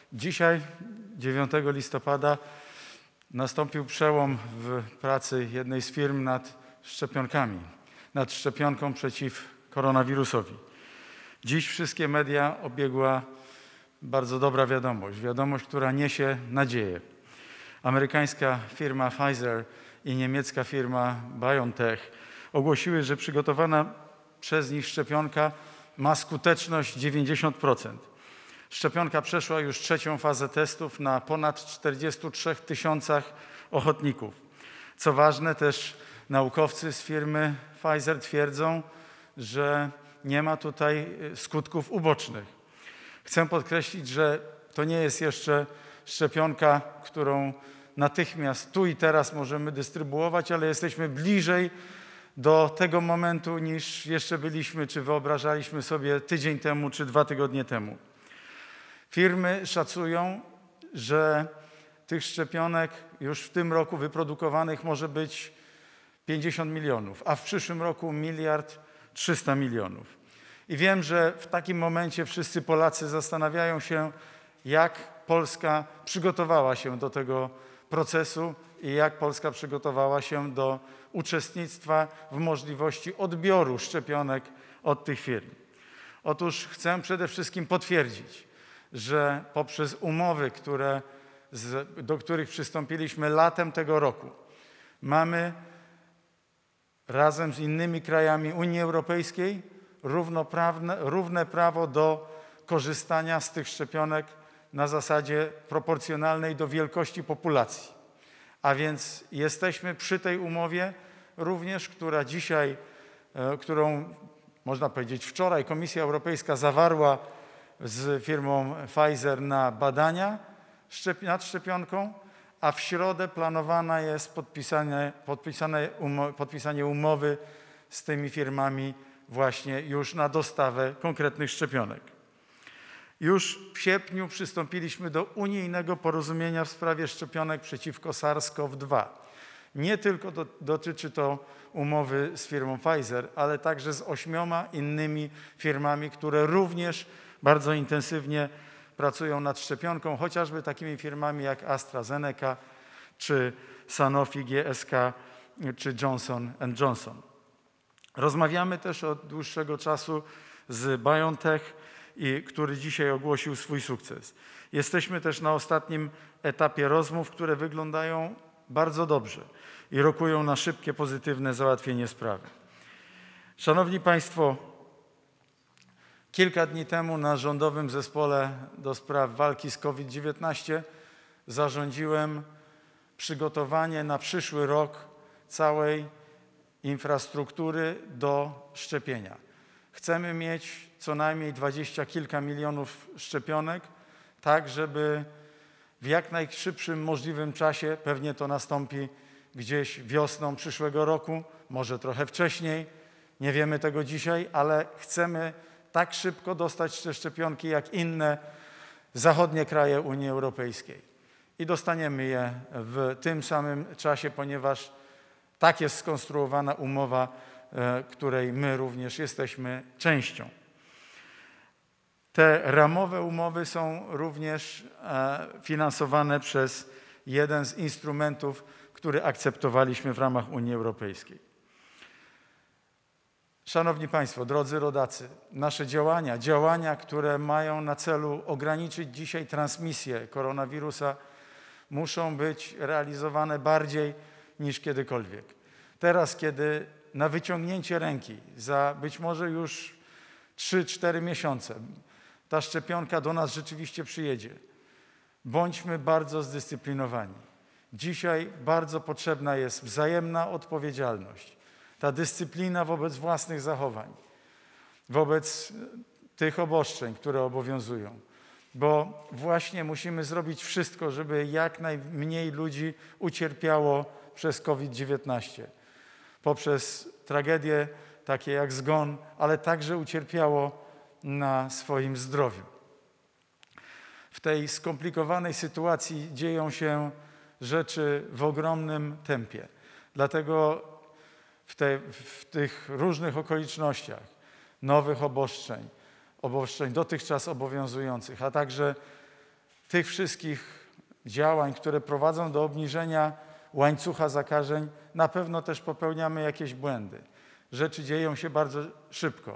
Dzisiaj, 9 listopada, nastąpił przełom w pracy jednej z firm nad szczepionkami, nad szczepionką przeciw koronawirusowi. Dziś wszystkie media obiegła bardzo dobra wiadomość, która niesie nadzieję. Amerykańska firma Pfizer i niemiecka firma BioNTech ogłosiły, że przygotowana przez nich szczepionka ma skuteczność 90%. Szczepionka przeszła już 3. fazę testów na ponad 43 000 ochotników. Co ważne, też naukowcy z firmy Pfizer twierdzą, że nie ma tutaj skutków ubocznych. Chcę podkreślić, że to nie jest jeszcze szczepionka, którą natychmiast tu i teraz możemy dystrybuować, ale jesteśmy bliżej do tego momentu, niż jeszcze byliśmy, czy wyobrażaliśmy sobie tydzień temu, czy 2 tygodnie temu. Firmy szacują, że tych szczepionek już w tym roku wyprodukowanych może być 50 milionów, a w przyszłym roku 1 300 000 000. I wiem, że w takim momencie wszyscy Polacy zastanawiają się, jak Polska przygotowała się do tego procesu i jak Polska przygotowała się do uczestnictwa w możliwości odbioru szczepionek od tych firm. Otóż chcę przede wszystkim potwierdzić, że poprzez umowy, do których przystąpiliśmy latem tego roku, mamy razem z innymi krajami Unii Europejskiej równe prawo do korzystania z tych szczepionek na zasadzie proporcjonalnej do wielkości populacji. A więc jesteśmy przy tej umowie również, którą można powiedzieć wczoraj Komisja Europejska zawarła z firmą Pfizer na badania nad szczepionką, a w środę planowane jest podpisanie umowy z tymi firmami właśnie już na dostawę konkretnych szczepionek. Już w sierpniu przystąpiliśmy do unijnego porozumienia w sprawie szczepionek przeciwko SARS-CoV-2. Nie tylko dotyczy to umowy z firmą Pfizer, ale także z 8 innymi firmami, które również bardzo intensywnie pracują nad szczepionką, chociażby takimi firmami jak AstraZeneca, czy Sanofi GSK, czy Johnson & Johnson. Rozmawiamy też od dłuższego czasu z BioNTech, który dzisiaj ogłosił swój sukces. Jesteśmy też na ostatnim etapie rozmów, które wyglądają bardzo dobrze i rokują na szybkie, pozytywne załatwienie sprawy. Szanowni Państwo, kilka dni temu na Rządowym Zespole do spraw walki z COVID-19 zarządziłem przygotowanie na przyszły rok całej infrastruktury do szczepienia. Chcemy mieć co najmniej 20 kilka milionów szczepionek, tak żeby w jak najszybszym możliwym czasie, pewnie to nastąpi gdzieś wiosną przyszłego roku, może trochę wcześniej, nie wiemy tego dzisiaj, ale chcemy tak szybko dostać te szczepionki jak inne zachodnie kraje Unii Europejskiej. I dostaniemy je w tym samym czasie, ponieważ tak jest skonstruowana umowa, której my również jesteśmy częścią. Te ramowe umowy są również finansowane przez jeden z instrumentów, który akceptowaliśmy w ramach Unii Europejskiej. Szanowni Państwo, drodzy rodacy, nasze działania, które mają na celu ograniczyć dzisiaj transmisję koronawirusa, muszą być realizowane bardziej niż kiedykolwiek. Teraz, kiedy na wyciągnięcie ręki za być może już 3-4 miesiące ta szczepionka do nas rzeczywiście przyjedzie, bądźmy bardzo zdyscyplinowani. Dzisiaj bardzo potrzebna jest wzajemna odpowiedzialność, ta dyscyplina wobec własnych zachowań, wobec tych obostrzeń, które obowiązują, bo właśnie musimy zrobić wszystko, żeby jak najmniej ludzi ucierpiało przez COVID-19, poprzez tragedie takie jak zgon, ale także ucierpiało na swoim zdrowiu. W tej skomplikowanej sytuacji dzieją się rzeczy w ogromnym tempie. Dlatego w tych różnych okolicznościach, nowych obostrzeń dotychczas obowiązujących, a także tych wszystkich działań, które prowadzą do obniżenia łańcucha zakażeń, na pewno też popełniamy jakieś błędy. Rzeczy dzieją się bardzo szybko.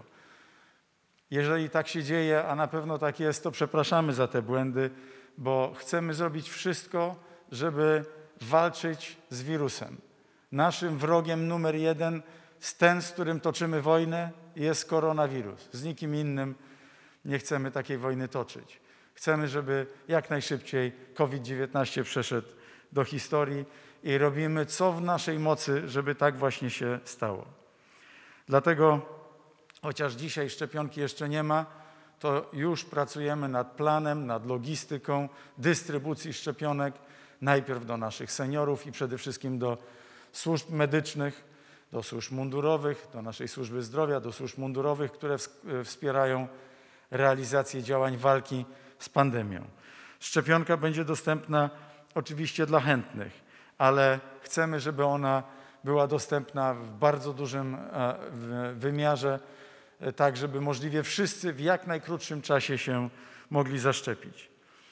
Jeżeli tak się dzieje, a na pewno tak jest, to przepraszamy za te błędy, bo chcemy zrobić wszystko, żeby walczyć z wirusem. Naszym wrogiem numer jeden, ten, z którym toczymy wojnę, jest koronawirus. Z nikim innym nie chcemy takiej wojny toczyć. Chcemy, żeby jak najszybciej COVID-19 przeszedł do historii i robimy co w naszej mocy, żeby tak właśnie się stało. Dlatego, chociaż dzisiaj szczepionki jeszcze nie ma, to już pracujemy nad planem, nad logistyką dystrybucji szczepionek, najpierw do naszych seniorów i przede wszystkim do służb medycznych, do służb mundurowych, do naszej służby zdrowia, do służb mundurowych, które wspierają realizację działań walki z pandemią. Szczepionka będzie dostępna oczywiście dla chętnych, ale chcemy, żeby ona była dostępna w bardzo dużym wymiarze, tak żeby możliwie wszyscy w jak najkrótszym czasie się mogli zaszczepić.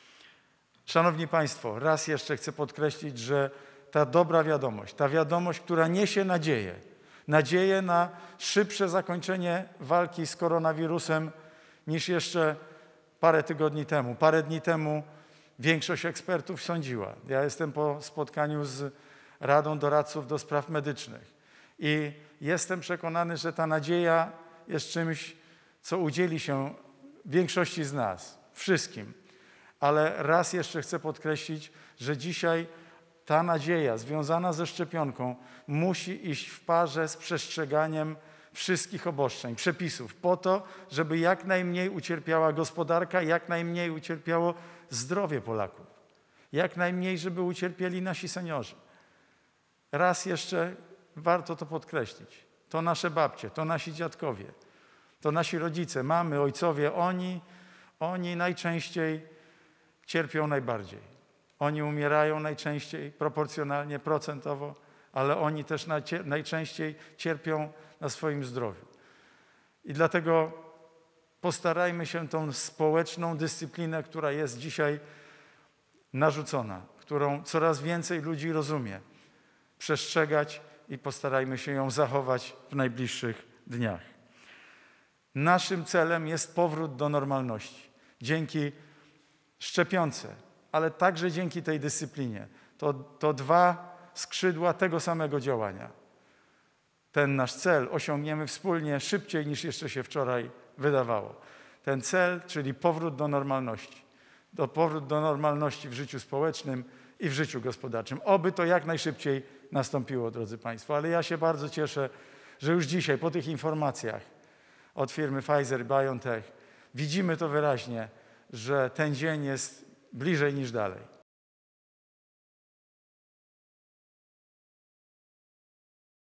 Szanowni Państwo, raz jeszcze chcę podkreślić, że ta dobra wiadomość, ta wiadomość, która niesie nadzieję na szybsze zakończenie walki z koronawirusem niż jeszcze parę tygodni temu. Parę dni temu większość ekspertów sądziła. Ja jestem po spotkaniu z Radą Doradców do Spraw Medycznych i jestem przekonany, że ta nadzieja jest czymś, co udzieli się większości z nas, wszystkim. Ale raz jeszcze chcę podkreślić, że dzisiaj ta nadzieja związana ze szczepionką musi iść w parze z przestrzeganiem wszystkich obostrzeń, przepisów, po to, żeby jak najmniej ucierpiała gospodarka, jak najmniej ucierpiało zdrowie Polaków, jak najmniej, żeby ucierpieli nasi seniorzy. Raz jeszcze warto to podkreślić. To nasze babcie, to nasi dziadkowie, to nasi rodzice, mamy, ojcowie, oni najczęściej cierpią najbardziej. Oni umierają najczęściej, proporcjonalnie, procentowo, ale oni też najczęściej cierpią na swoim zdrowiu. I dlatego postarajmy się tą społeczną dyscyplinę, która jest dzisiaj narzucona, którą coraz więcej ludzi rozumie, przestrzegać i postarajmy się ją zachować w najbliższych dniach. Naszym celem jest powrót do normalności. Dzięki szczepionce, ale także dzięki tej dyscyplinie. To dwa skrzydła tego samego działania. Ten nasz cel osiągniemy wspólnie szybciej niż jeszcze się wczoraj wydawało. Ten cel, czyli powrót do normalności. Powrót do normalności w życiu społecznym i w życiu gospodarczym. Oby to jak najszybciej nastąpiło, drodzy Państwo. Ale ja się bardzo cieszę, że już dzisiaj po tych informacjach od firmy Pfizer-BioNTech widzimy to wyraźnie, że ten dzień jest bliżej niż dalej.